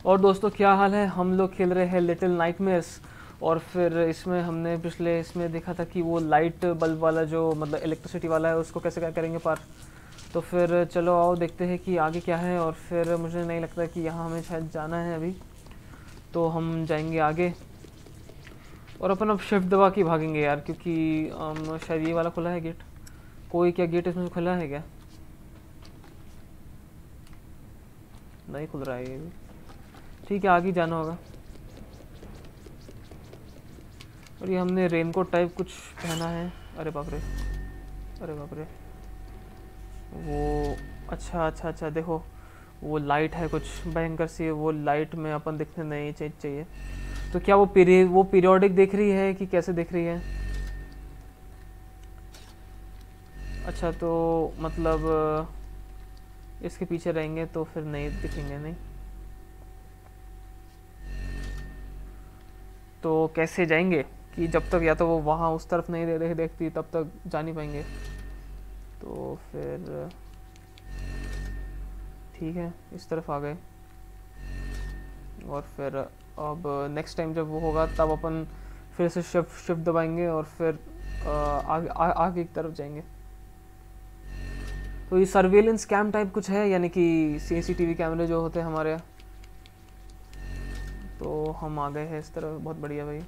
और दोस्तों क्या हाल है। हम लोग खेल रहे हैं लिटिल नाइटमेयर्स। और फिर इसमें हमने पिछले इसमें देखा था कि वो लाइट बल्ब वाला जो मतलब इलेक्ट्रिसिटी वाला है उसको कैसे क्या करेंगे पार। तो फिर चलो आओ देखते हैं कि आगे क्या है। और फिर मुझे नहीं लगता कि यहाँ हमें शायद जाना है अभी, तो हम जाएंगे आगे। और अपन अब शिफ्ट दबा के भागेंगे यार, क्योंकि शायद ये वाला खुला है गेट। कोई क्या गेट इसमें खुला है क्या? नहीं खुल रहा है ये भी। ठीक है, आगे जाना होगा। और ये हमने रेनकोट टाइप कुछ पहना है। अरे बाप रे, अरे बाप रे। वो अच्छा अच्छा अच्छा, देखो वो लाइट है कुछ भयंकर सी। वो लाइट में अपन दिखने नहीं चाहिए। तो क्या वो पीरियोडिक दिख रही है कि कैसे दिख रही है? अच्छा, तो मतलब इसके पीछे रहेंगे तो फिर नहीं दिखेंगे नहीं। तो कैसे जाएंगे कि जब तक या तो वो वहाँ उस तरफ नहीं देखती तब तक जा नहीं पाएंगे। तो फिर ठीक है, इस तरफ आ गए। और फिर अब नेक्स्ट टाइम जब वो होगा तब अपन फिर से शिफ्ट शिफ्ट दबाएंगे और फिर आगे की तरफ जाएंगे। तो ये सर्वेलेंस कैम टाइप कुछ है, यानी कि सीसीटीवी कैमरे जो होते हैं हमारे यहाँ। तो हम आ गए हैं इस तरफ, बहुत बढ़िया भाई।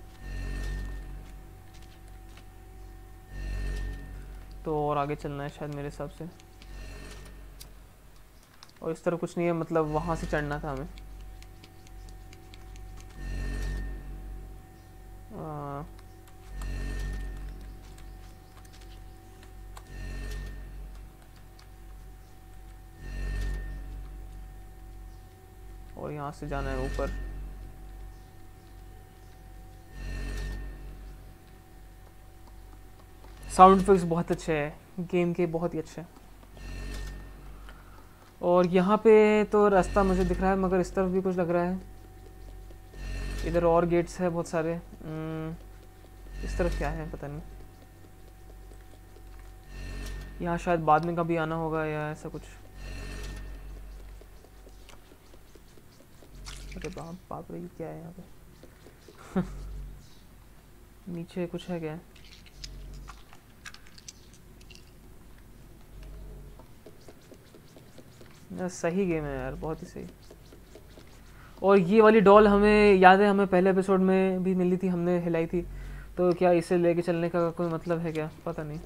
तो और आगे चलना है शायद मेरे हिसाब से। और इस तरफ कुछ नहीं है, मतलब वहाँ से चढ़ना था हमें। आ, और यहाँ से जाना है ऊपर। साउंड इफेक्ट्स बहुत अच्छे हैं गेम के, बहुत ही अच्छे। और यहाँ पे तो रास्ता मुझे दिख रहा है, मगर इस तरफ भी कुछ लग रहा है। इधर और गेट्स है बहुत सारे। इस तरफ क्या है पता नहीं। यहाँ शायद बाद में कभी आना होगा या ऐसा कुछ। अरे बाप बाप रे, क्या है यहाँ पे? नीचे कुछ है क्या? यार सही गेम है यार, बहुत ही सही। और ये वाली डॉल हमें याद है, हमें पहले एपिसोड में भी मिली थी, हमने हिलाई थी। तो क्या इसे लेके चलने का कोई मतलब है क्या, पता नहीं।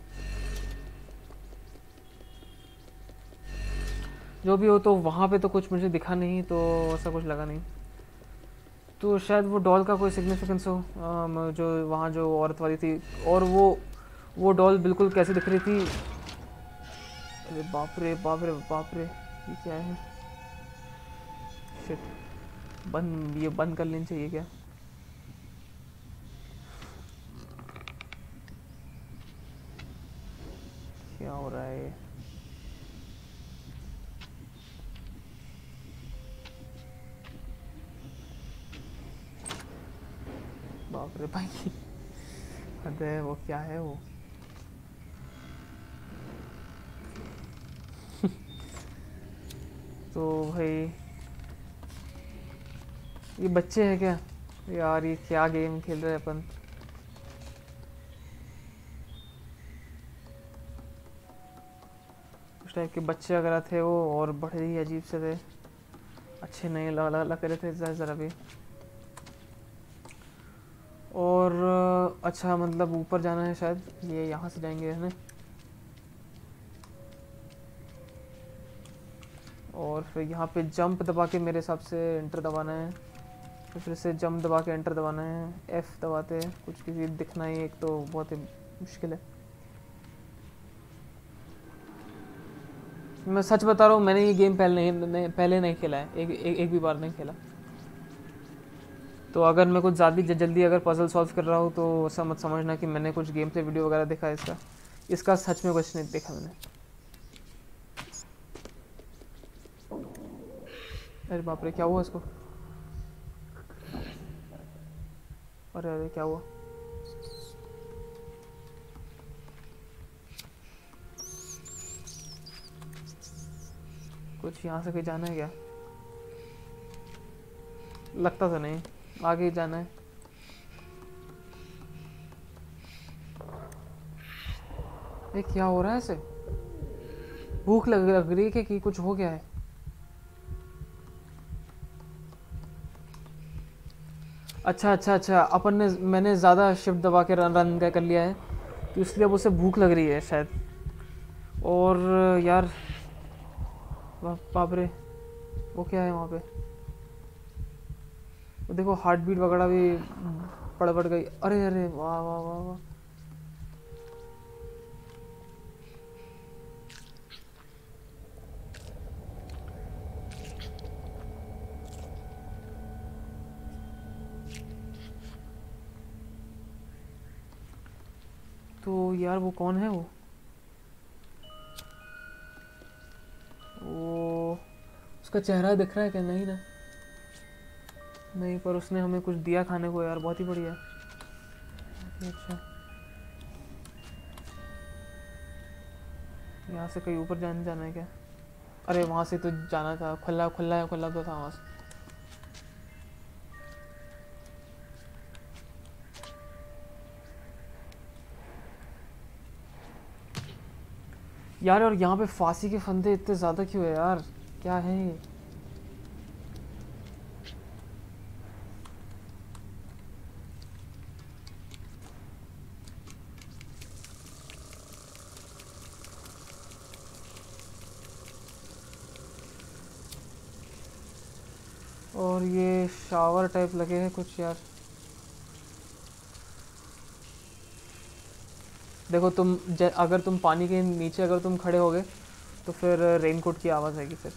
जो भी हो, तो वहाँ पे तो कुछ मुझे दिखा नहीं, तो ऐसा कुछ लगा नहीं। तो शायद वो डॉल का कोई सिग्निफिकेंस हो। जो वहाँ जो औरत वाली थी, और वो डॉल बिल्कुल कैसे दिख रही थी। अरे बाप रे बाप रे बाप रे, ये क्या है? शिट, ये बंद कर लेनी चाहिए क्या? क्या हो रहा है? बाप रे भाई। हद है, वो क्या है वो? तो भाई ये बच्चे हैं क्या? यार ये क्या गेम खेल रहे हैं अपन। उस टाइप के बच्चे वगैरह थे वो, और बड़े ही अजीब से थे, अच्छे नहीं लग रहे थे ज़रा भी। और अच्छा, मतलब ऊपर जाना है शायद, ये यहाँ से जाएंगे है ना। और फिर यहाँ पे जंप दबा के मेरे हिसाब से एंटर दबाना है। फिर से जंप दबा के एंटर दबाना है। एफ दबाते हैं, कुछ किसी दिखना ही एक तो बहुत ही मुश्किल है। मैं सच बता रहा हूँ, मैंने ये गेम पहले नहीं खेला है, एक भी बार नहीं खेला। तो अगर मैं कुछ ज़्यादा जल्दी अगर पजल सॉल्व कर रहा हूँ तो ऐसा मत समझना कि मैंने कुछ गेम प्ले वीडियो वगैरह देखा है इसका। इसका सच में कुछ नहीं देखा मैंने। अरे बाप रे, क्या हुआ इसको? अरे अरे, क्या हुआ? कुछ यहाँ से कहीं जाना है क्या? लगता तो नहीं, आगे ही जाना है। ये क्या हो रहा है ऐसे? भूख लग रही है कि कुछ हो गया है? अच्छा अच्छा अच्छा, अपन ने मैंने ज़्यादा शिफ्ट दबा के रन कर लिया है, तो इसलिए अब उसे भूख लग रही है शायद। और यार बाप रे, वो क्या है वहाँ पे? वो देखो हार्ट बीट वगैरह भी बढ़ गई। अरे अरे वाह वाह वाह वाह। तो यार वो कौन है वो उसका चेहरा दिख रहा है क्या? नहीं ना, नहीं, पर उसने हमें कुछ दिया खाने को यार, बहुत ही बढ़िया। अच्छा, यहाँ से कहीं ऊपर जाना है क्या? अरे वहाँ से तो जाना था, खुला खुला खुला तो था वहाँ से। यार और यहाँ पे फांसी के फंदे इतने ज़्यादा क्यों है यार? क्या है ये? और ये शावर टाइप लगे हैं कुछ यार। देखो तुम अगर तुम पानी के नीचे अगर तुम खड़े होगे तो फिर रेनकोट की आवाज़ आएगी फिर।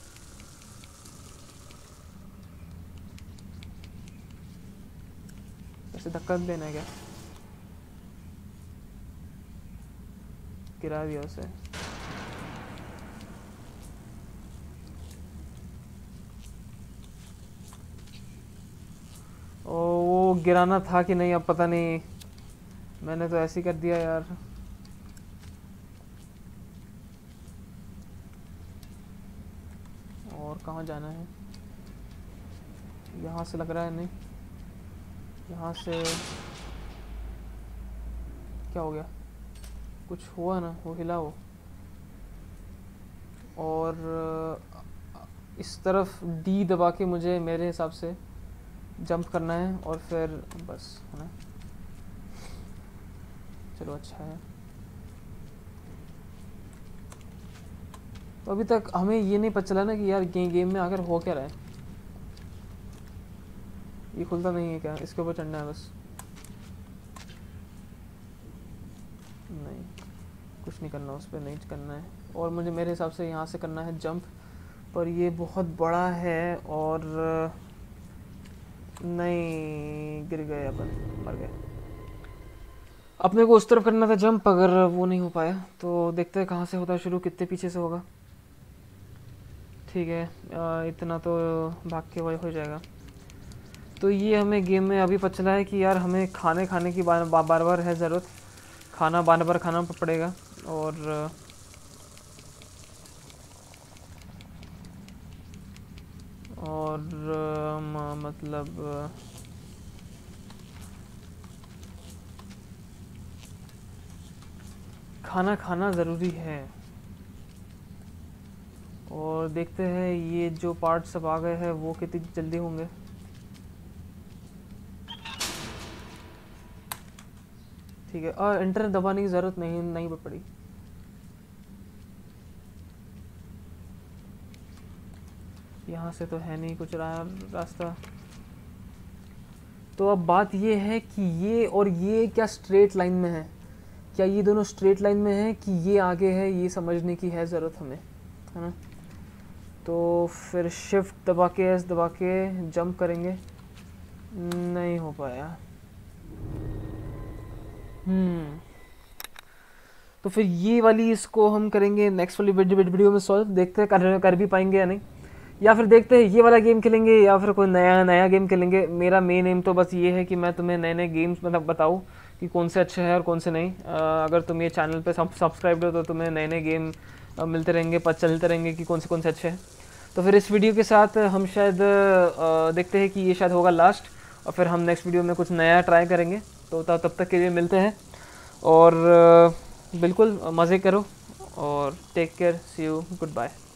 ऐसे धक्का देना है क्या? गिरा दिया उसे। ओ वो गिराना था कि नहीं अब पता नहीं, मैंने तो ऐसे ही कर दिया यार। और कहाँ जाना है? यहाँ से लग रहा है, नहीं यहाँ से। क्या हो गया? कुछ हुआ ना, वो हिला वो। और इस तरफ डी दबा के मुझे मेरे हिसाब से जंप करना है और फिर बस है ना। चलो अच्छा है। तो अभी तक हमें ये नहीं पता चला ना कि यार गेम में आकर हो क्या रहा है। ये खुलता नहीं है क्या? इसके ऊपर चढ़ना है बस। नहीं, कुछ नहीं करना, उस पर नहीं करना है। और मुझे मेरे हिसाब से यहाँ से करना है जंप, पर ये बहुत बड़ा है और नहीं, गिर गए अपन, मर गए। अपने को उस तरफ करना था जंप, अगर वो नहीं हो पाया तो देखते हैं कहाँ से होता है शुरू, कितने पीछे से होगा। ठीक है, इतना तो भाग के वही हो जाएगा। तो ये हमें गेम में अभी पता चला है कि यार हमें खाने की बार बार है ज़रूरत, खाना बार बार खाना पड़ेगा। और मतलब खाना खाना ज़रूरी है। और देखते हैं ये जो पार्ट सब आ गए हैं वो कितनी जल्दी होंगे। ठीक है, और एंटर दबाने की ज़रूरत नहीं पड़ी। यहाँ से तो है नहीं कुछ रास्ता। तो अब बात ये है कि ये और ये क्या स्ट्रेट लाइन में है? क्या ये दोनों स्ट्रेट लाइन में है कि ये आगे है? ये समझने की है ज़रूरत हमें, है ना। तो फिर शिफ्ट दबा के एस दबा के जंप करेंगे, नहीं हो पाया। तो फिर ये वाली इसको हम करेंगे नेक्स्ट वाली वीडियो में सॉल्व, देखते हैं कर भी पाएंगे या नहीं। या फिर देखते हैं ये वाला गेम खेलेंगे या फिर कोई नया गेम खेलेंगे। मेरा मेन एम तो बस ये है कि मैं तुम्हें नए गेम्स मतलब बताऊँ कि कौन से अच्छे हैं और कौन से नहीं। अगर तुम ये चैनल पे सब्सक्राइब हो तो तुम्हें नए गेम मिलते रहेंगे, पता चलते रहेंगे कि कौन से अच्छे हैं। तो फिर इस वीडियो के साथ हम शायद देखते हैं कि ये शायद होगा लास्ट, और फिर हम नेक्स्ट वीडियो में कुछ नया ट्राई करेंगे। तो तब तक के लिए मिलते हैं, और बिल्कुल मज़े करो, और take care, see you, good bye.